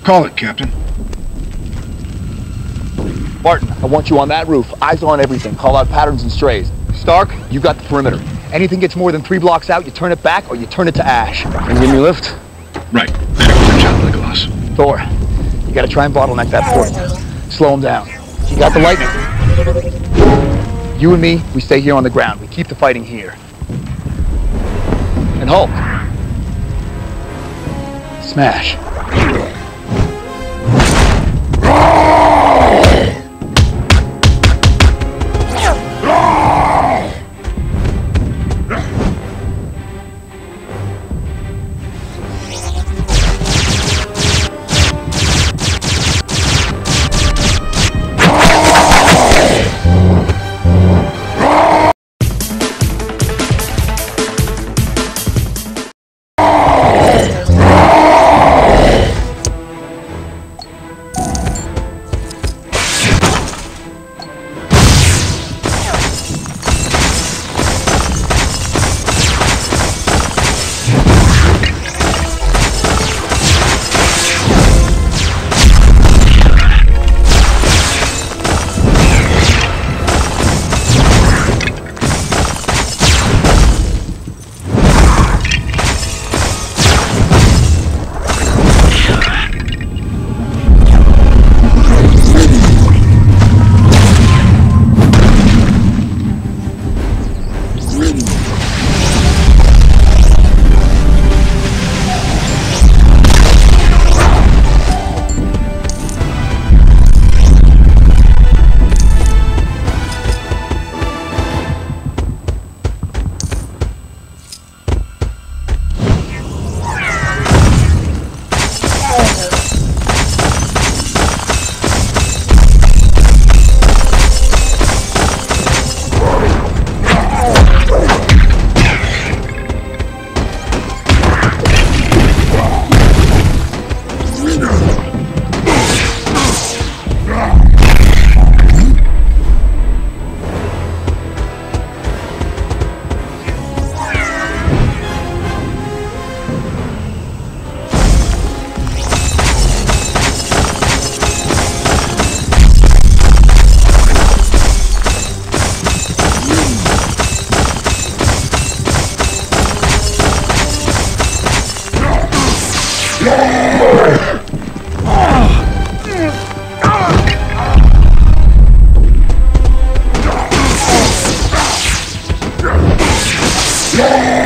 Call it, Captain. Martin, I want you on that roof. Eyes on everything. Call out patterns and strays. Stark, you got the perimeter. Anything gets more than 3 blocks out, you turn it back or you turn it to ash. Can you give me a lift? Right. Better go to Chapel Glass. Thor, you gotta try and bottleneck that port. Slow him down. You got the lightning. You and me, we stay here on the ground. We keep the fighting here. And Hulk. Smash. Yeah!